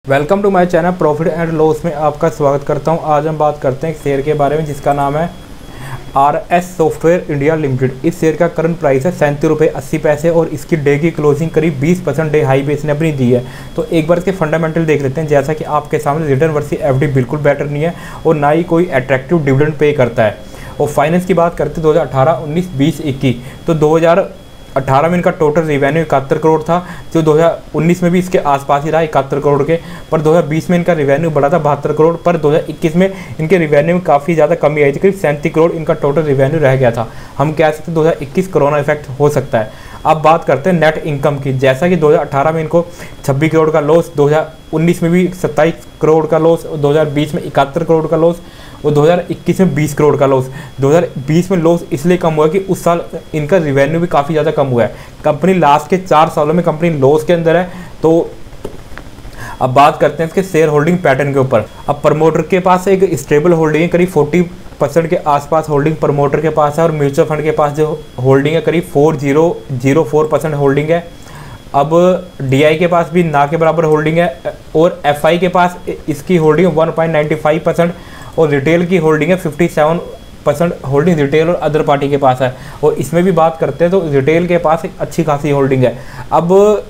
Welcome to my channel profit and loss में आपका स्वागत करता हूं। आज हम बात करते हैं एक शेयर के बारे में जिसका नाम है RS सॉफ्टवेयर इंडिया लिमिटेड। इस शेयर का करंट प्राइस है 37.80 और इसकी डे की क्लोजिंग करीब 20% डे हाई पे इसने अपनी दी है। तो एक बार इसके फंडामेंटल देख लेते हैं। जैसा कि आपके सामने रिटर्न वर्सेस एफडी बिल्कुल बेटर नहीं है और ना ही कोई अट्रैक्टिव डिविडेंड पे करता है। और फाइनेंस की बात करते हैं 2018, 19, 20, 21 तो 2018 में इनका टोटल रिवेन्यू 71 करोड़ था, जो 2019 में भी इसके आसपास ही रहा 71 करोड़ के। पर 2020 में इनका रिवेन्यू बढ़ा था 72 करोड़। पर 2021 में इनके रिवेन्यू में काफ़ी ज़्यादा कमी आई थी, करीब 37 करोड़ इनका टोटल रिवेन्यू रह गया था। हम कह सकते हैं 2021 कोरोना इफेक्ट हो सकता है। अब बात करते हैं नेट इनकम की। जैसा कि 2018 में इनको 26 करोड़ का लॉस, 2019 में भी 27 करोड़ का लॉस, 2020 में 71 करोड़ का लॉस और 2021 में 20 करोड़ का लॉस। 2020 में लॉस इसलिए कम हुआ कि उस साल इनका रिवेन्यू भी काफ़ी ज़्यादा कम हुआ है। कंपनी लास्ट के 4 सालों में कंपनी लॉस के अंदर है। तो अब बात करते हैं इसके शेयर होल्डिंग पैटर्न के ऊपर। अब प्रमोटर के पास एक स्टेबल होल्डिंग है, करीब 40% के आसपास होल्डिंग प्रमोटर के पास है। और म्यूचुअल फंड के पास जो होल्डिंग है करीब 4004% होल्डिंग है। अब DI के पास भी ना के बराबर होल्डिंग है और FI के पास इसकी होल्डिंग 1.95% और रिटेल की होल्डिंग है 57% होल्डिंग रिटेल और अदर पार्टी के पास है। और इसमें भी बात करते हैं तो रिटेल के पास एक अच्छी खासी होल्डिंग है। अब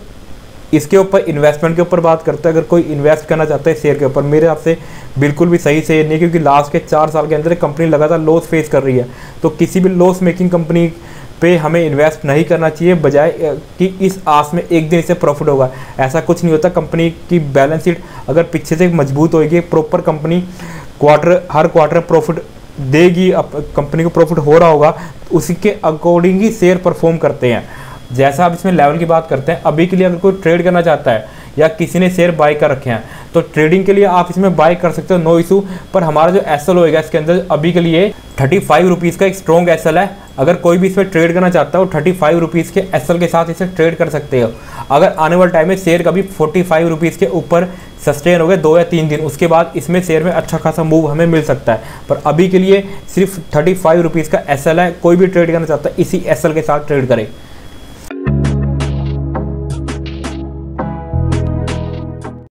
इसके ऊपर इन्वेस्टमेंट के ऊपर बात करते हैं। अगर कोई इन्वेस्ट करना चाहता है शेयर के ऊपर, मेरे हिसाब से बिल्कुल भी सही शेयर नहीं, क्योंकि लास्ट के 4 साल के अंदर कंपनी लगातार लॉस फेस कर रही है। तो किसी भी लॉस मेकिंग कंपनी पे हमें इन्वेस्ट नहीं करना चाहिए, बजाय कि इस आस में एक दिन से प्रॉफिट होगा। ऐसा कुछ नहीं होता। कंपनी की बैलेंस शीट अगर पीछे से मजबूत होगी, प्रॉपर कंपनी हर क्वार्टर प्रॉफिट देगी, अब कंपनी को प्रॉफिट हो रहा होगा, उसी के अकॉर्डिंग ही शेयर परफॉर्म करते हैं। जैसा अब इसमें लेवल की बात करते हैं, अभी के लिए अगर कोई ट्रेड करना चाहता है या किसी ने शेयर बाय कर रखे हैं तो ट्रेडिंग के लिए आप इसमें बाय कर सकते हो, नो इशू। पर हमारा जो SL होएगा इसके अंदर अभी के लिए 35 रुपीज़ का एक स्ट्रॉन्ग SL है। अगर कोई भी इसमें ट्रेड करना चाहता है वो 35 रुपीज़ के SL के साथ इसे ट्रेड कर सकते हो। अगर आने वाले टाइम में शेयर कभी 45 रुपीज़ के ऊपर सस्टेन हो गए 2 या 3 दिन, उसके बाद इसमें शेयर में अच्छा खासा मूव हमें मिल सकता है। पर अभी के लिए सिर्फ 35 रुपीज़ का SL है। कोई भी ट्रेड करना चाहता है इसी SL के साथ ट्रेड करे।